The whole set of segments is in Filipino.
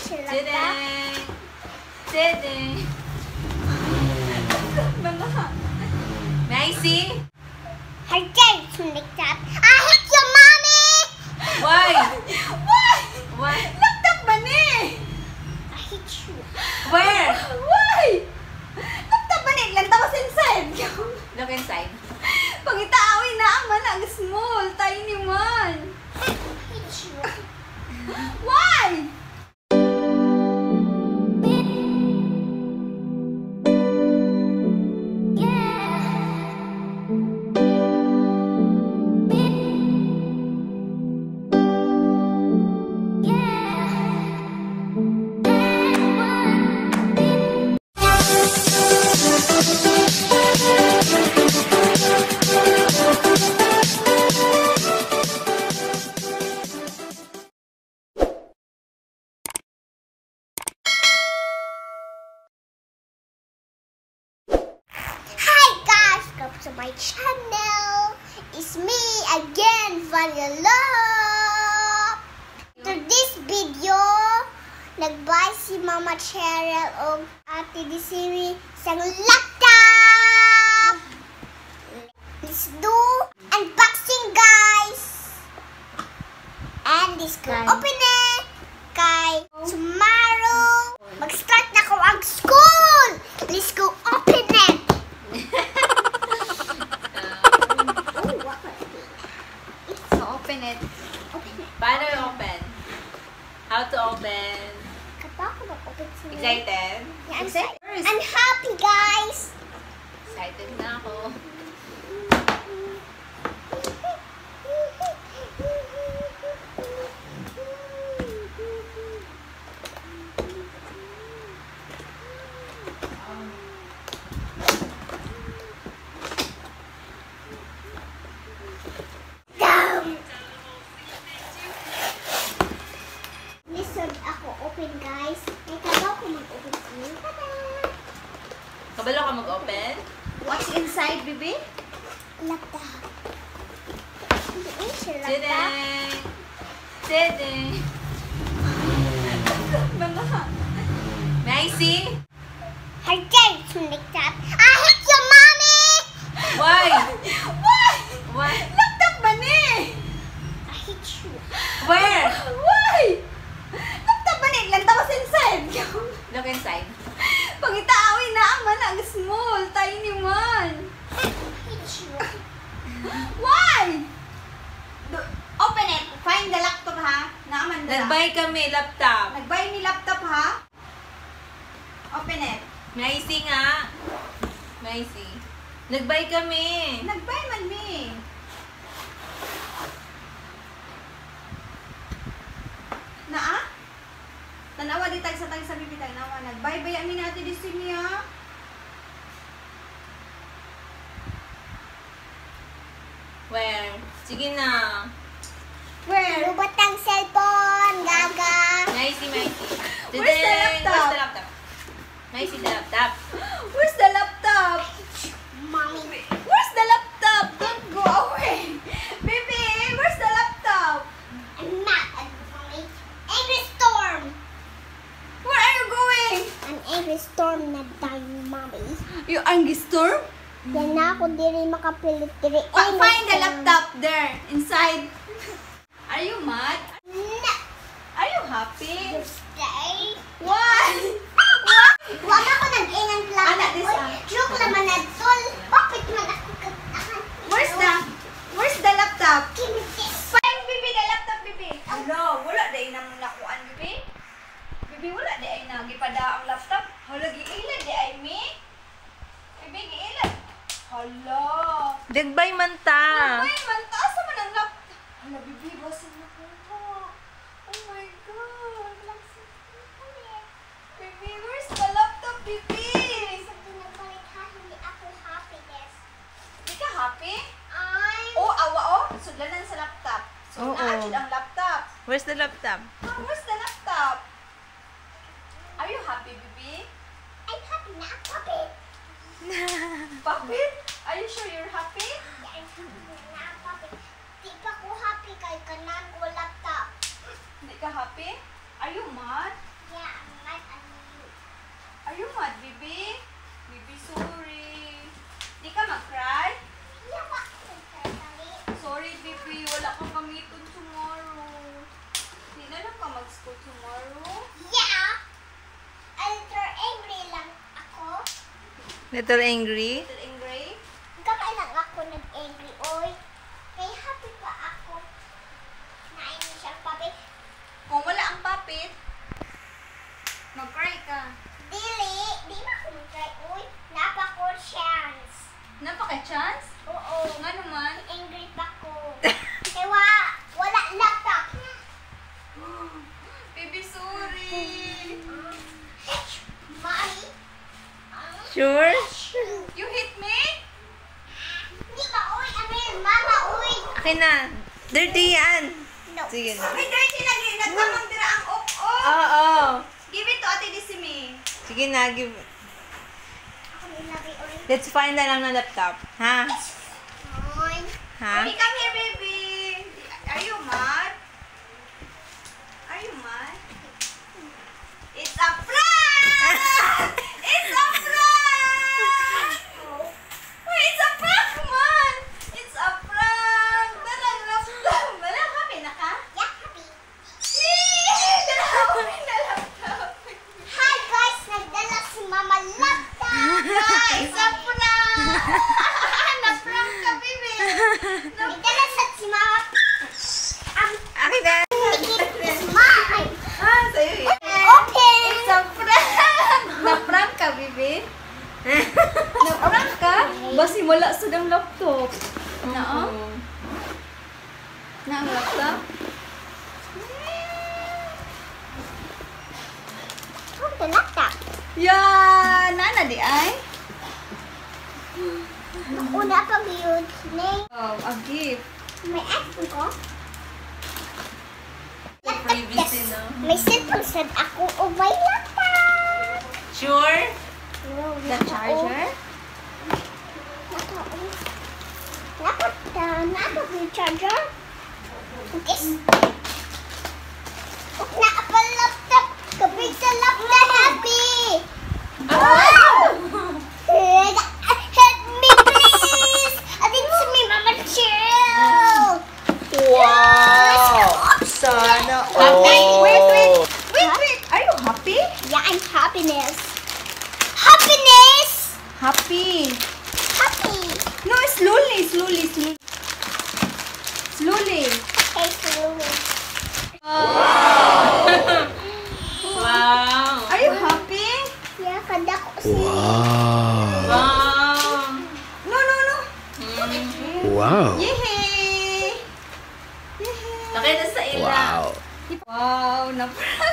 Today. May I see? Her date's like that. I hate your mommy! Why? Why? Why? Laptop ba ni? I hate you. Where? Why? Laptop ba ni? Lantawas inside. Look inside. Pangitaawin na man ang small, tiny man. I hate you. Why? To my channel. It's me again, Vanilla. To this video, nag-buy si Mama Cheryl o Ate Desiree isang laptop. Let's do unboxing, guys. And let's go open it. Kay tomorrow, mag-start na ko ang school. Let's go open it. Open it. Paano open? How to open? Kapag ako mag-open siya. Excited? Yeah, I'm happy, guys. Excited na ako. Listen, ako open, guys. May kagaw ko mag-open siya. Kabalo ka mag-open? What's inside, baby? Laptop. Hindi siya laptop. Today. Today. May I see? Her date's like that. I hate your mommy! Why? Why? Why? Laptop ba ni? I hate you. Where? Why? Laptop ba ni? Lantawas inside. Look inside. Pangitaawin na man ang small, tiny man. I hate you. Why? Open it. Find the laptop, ha? Naaman dala. Nag-buy kami laptop. Nag-buy ni laptop, ha? Open it. May I see nga. May I see. Nag-buy kami. Nag-buy man mi. Naa? Tanawa di tag sa bibi tag nawa. Nag-buy ba yamin natin di siya? Where? Sige na. Where? Lubot ang cellphone, gaga. May I see, may I see. Where's the laptop? Where's the laptop? May I see the laptop. Where's the laptop? Mommy. Where's the laptop? Don't go away. Baby, where's the laptop? I'm not a mommy. Angry storm. Where are you going? An angry storm na dying, mommy. You angry storm? Yan na ako diri makapilit diri. Find the laptop there, inside. Are you mad? No. Are you happy? Stay. Why? Wag ako nag-inang plan. Anak, this Joke naman na tol. Bakit man ako katahan? Where's the laptop? Give me this. Find Bibi the laptop, Bibi. Hello, wala day na nakuan, Bibi. Bibi, wala day ay nagipada ang laptop. Hala, giilad day ay mi. Bibi, giilad. Hala. Nag-buy man ta. Ay, man, taas naman ang laptop. Hala, Bibi, basin na po. Oh my God. Bibi, where's the laptop, Bibi? Sabi na balik ha, hindi ako happy this. Di ka happy? I'm... Oh, awa, oh. Sudlanan sa laptop. So, Oo. naadjud ang laptop. Where's the laptop? Where's the laptop? Are you happy, Bibi? I'm happy na ako happy. Puppet? Are you sure you're happy? Yeah, I'm happy na ako happy. Di pa ko happy kay kanan ko laptop. Hindi ka happy? Are you mad? Yeah, Little angry? Little angry? Kakailang ako nag-angry, oy. Kaya happy pa ako. Nainis siya, papi. Kung wala ang papit, mag-cry ka. Dili, di ba ako mag-try, oy? Napa ko chance. Napaka-chance? Oo. Nga naman. Angry pa ko. Kaya wala laptop. Baby, sorry. Mommy? Sure? You hit me? Di ba, oy? Amir, mama, oy. Akin na. Dirty yan. No. Sige na. Okay, dirty lagi. Nagkamang dira ang op-op. Oo. Give it to Ate Disimi. Sige na, give. Ako nilagay, oy. Let's find na lang ng laptop. Ha? Oy. Ha? Mommy, come here, baby. Are you mad? Are you mad? It's a prank! It's a prank! Wait, it's a prank, man! It's a prank! Dalang laptop. Dalang kami na ka? Yeah, happy. Dalang kami na laptop. Hi, guys. Nagdala si mama laptop. It's a prank! Na-prank ka, baby. Nagdala si mama. Akin na. It's mine. Ah, sa'yo yun. Open. It's a prank! Na-prank ka, baby? Na-prank ka? Basi wala sa dang laptop. Na, Na ang laptop? Oh, the laptop. Yan! Nana di ay? Una pag yun. Name. Oh, a gift. May iPhone ko. Privacy, no? May cellphone sad ako. O may laptop. Sure? No, The charger? Napa yung charger? Okay. Naapa laptop. Kabig sa laptop. Happy. Help me, please. I think to me, Mama, chill. Wow! Sana all. Wait. Are you happy? Yeah, I'm happiness. Happiness. Happy. Happy. No, slowly. Slowly. Okay, slowly. Wow! Are you happy? Yeah, kada ko si. Wow! No. Wow. Yehey! Laki na sa ila. Wow. Wow, na-prank.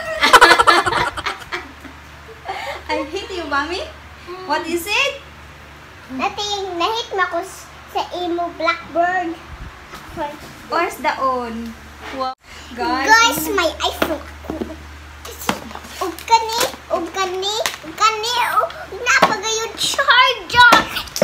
I hate you, mommy. What is it? Nating nahit mo ko sa imo blackbird. Where's the on? Wow. Guys, may iPhone ako. Ug kani, napagayon charger.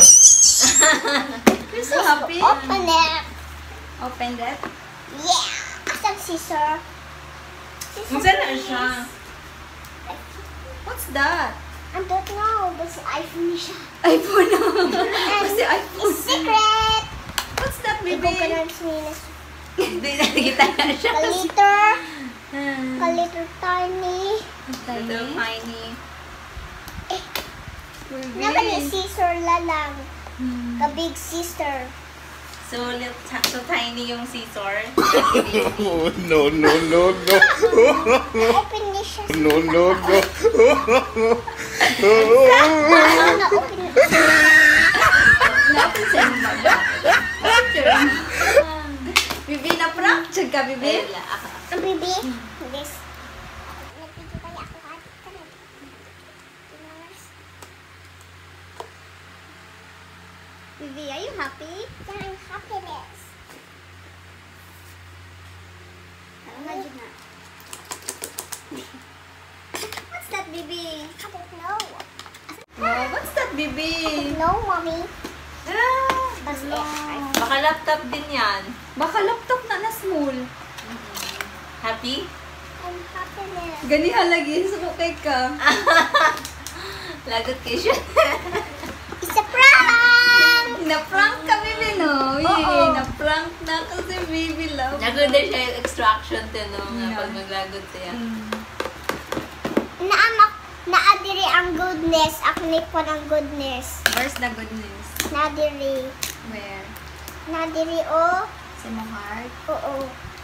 You're so happy. Open it. Open that. Yeah. Asang scissor. Saan na siya? What's that? I don't know, but sa iPhone siya. iPhone. And What's the iPhone? it's secret. What's that, Ibo baby? ka na sinis. Hindi nakikita na siya. Ka-liter tiny. Little tiny. Naman yung scissor lang. Ka-big sister. So tiny yung scissor. No, no, no, no. Open niya siya. No, no, no. Na-open niya. Na-open sa inyo ba? Bibi, na-prank siya ka, Bibi? Ang bibi. This. Nagpidyo kaya ako kahit ka na. Bibi, are you happy? Yan, happiness. Ano nga dyan na? What's that, Bibi? I don't know. Oh, what's that, Bibi? No, mommy. Basta. Baka laptop din yan. Baka laptop na small. Happy? I'm happiness. Ganihan lagi, sumukay ka. Lagot kayo siya. It's a prank! Na-prank ka, Bibi, no? Oo. Yay, na-prank na kasi, Bibi, love. Lagot din siya yung extraction to, no? Yeah. Pag maglagot siya. Naamak Naadiri ang goodness. Ako ni po ng goodness. Where's the goodness? Nadiri. Where? Nadiri o. Sa mong heart? Oo.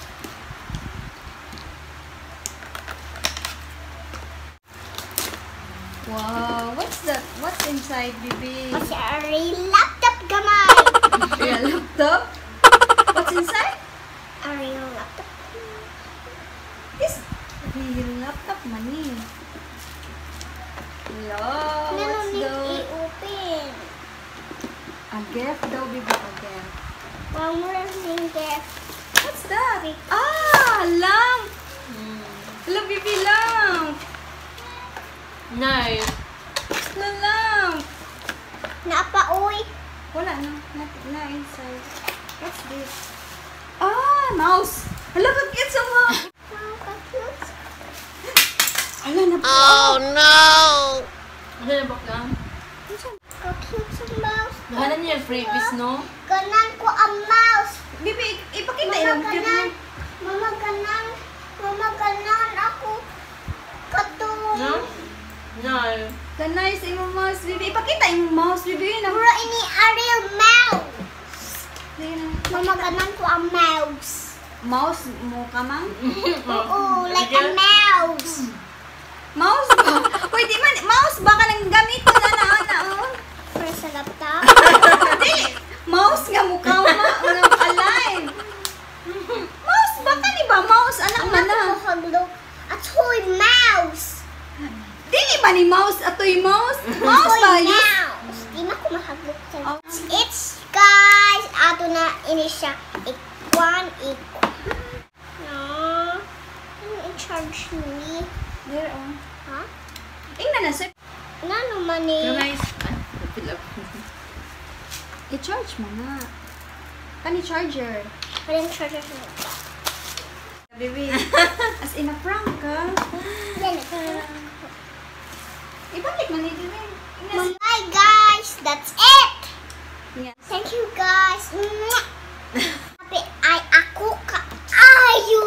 Wow, what's that? What's inside, baby? Kasi ari laptop gamay. Your laptop? What's inside? Ari yung laptop. This your laptop money. Hello, Ano what's need the... i-open? A gift daw, baby, a gift. One more thing gift. What's that? Ah, lamp! Hello, baby, lamp! Nice. The lamp! Naapaoy. Wala na. Na inside. What's this? Ah, mouse! Hala, ka-cute sa mga... Nakaka-cute. Hala, na po. Oh no! Hala, na bakla. Ka-cute sa mouse. Nahanan niya yung freebies, no? Ganan ko ang mouse. Bibi, ipakita Mama yung ganan. Mama ganan. Mama ganan ako. Katong. No. Kanay sa imong mouse, bibi. Ipakita yung mouse, bibi. Mura ini ariel mouse. Mama ganan ko ang mouse. Mouse mo ka, ma'am? Oo, like a mouse. Mouse ba? Pwede man, mouse ba ka nang gamit ko na oh? Para sa laptop. Hindi! Mouse nga mukha mo, unang alive. Mouse ba ka ni ba? Mouse, anak Ang man na. nakahaglok. At huy, mouse. Dili ba ni mouse atoy mouse? Mouse ba? Huy, Yes. mouse. Di na ko mahaglok sa Oh. It's, guys, ato na ini siya. Ikwan. No. Ano i-charge ni? There, oh. Ha? Ingnan na, sir. Nga naman eh. guys. I-charge mo na. Kani charger. Walang charger sa Baby. As in a prank ka. Yan. Ibalik mo ni Dylan. Ingnan. Bye, guys. That's it. Yes. Thank you, guys. Mwah! Sabi ay ako kaayo.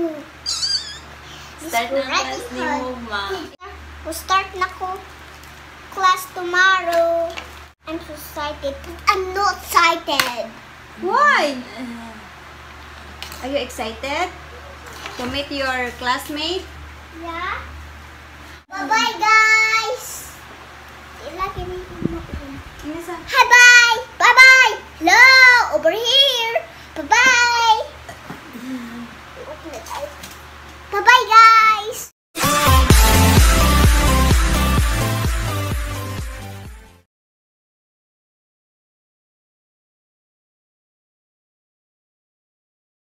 Start na class ni Moma. We'll start na ko class tomorrow. I'm so excited. I'm not excited. Why? Are you excited to meet your classmate? Yeah? Bye-bye, guys. Ilagay mo yung Inasa? Hi, bye. Bye-bye. Hello, over here. Bye-bye. Bye-bye, guys.